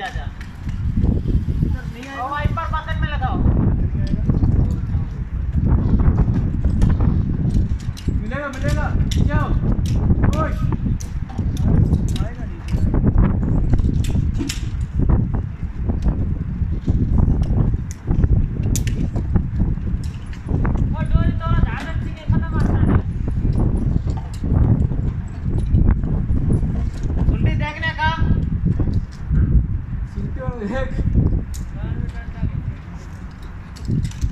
आजा। और wiper button में लगाओ। मिलेगा मिलेगा जाओ खुश आएगा नीचे और डोरी थोड़ा ध्यान रखी के खत्म आता है। सुनती देखने का सीटे और देख